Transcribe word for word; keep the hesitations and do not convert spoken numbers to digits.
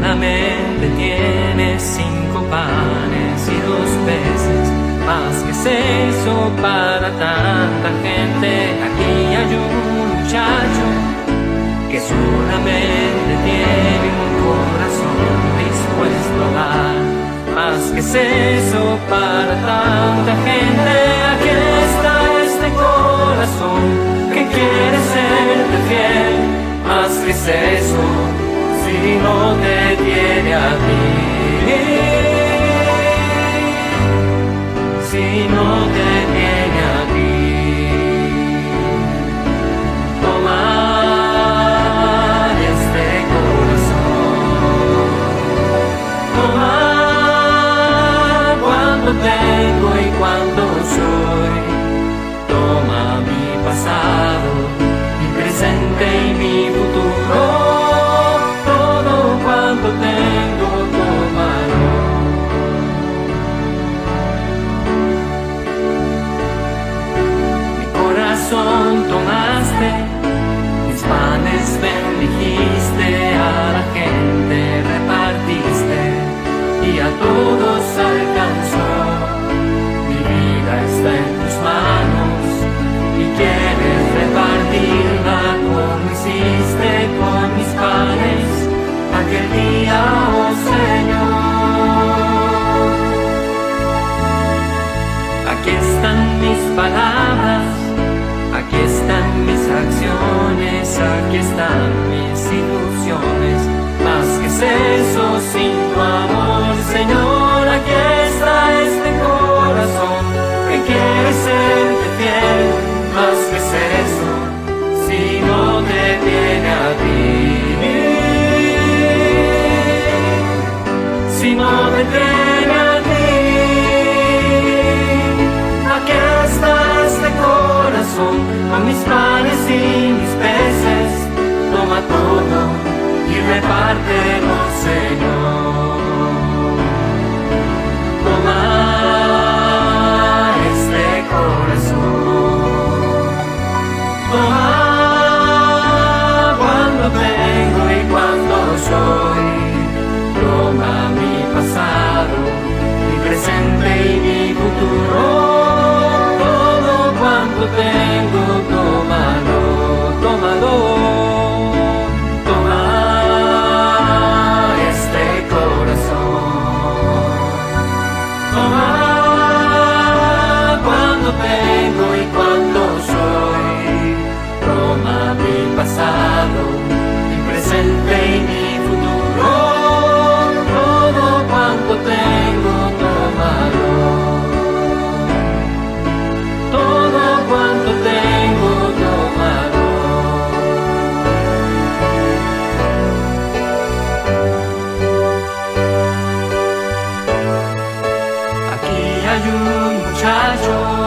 solamente tiene cinco panes y dos peces, más que es eso para tanta gente. Aquí hay un muchacho que solamente tiene un corazón dispuesto a dar, más que es eso para tanta gente. Aquí está este corazón que quiere serte fiel, más que es eso si no te tiene a ti, si no te tiene a ti. Tomar este corazón, tomar cuánto tengo y cuánto soy. Toma mi pasado, mi presente y mi futuro. Cuánto tengo, tómalo. Mi corazón tomaste, mis panes bendijiste, a la gente repartiste y a todos alcanzó. Mi vida está en tus manos y quieres repartirla como hiciste con mis panes aquel día, oh Señor. Aquí están mis palabras, aquí están mis acciones, aquí están mis ilusiones, más que es eso sin tu amor, Señor. Aquí está este corazón que quiere serte fiel, más que es eso si no te tiene a ti, si no te tiene a ti. Aquí está este corazón con mis panes y mis peces. Toma todo y repártelo, Señor. Toma este corazón, toma cuando tengo y cuando soy. Toma mi pasado, mi presente y mi futuro. Todo cuanto tengo, tómalo, tómalo. Toma este corazón, toma cuando tengo y cuando soy. Toma mi pasado, mi presente y mi futuro. Cuánto tengo, tómalo. Todo cuanto tengo, tómalo. Aquí hay un muchacho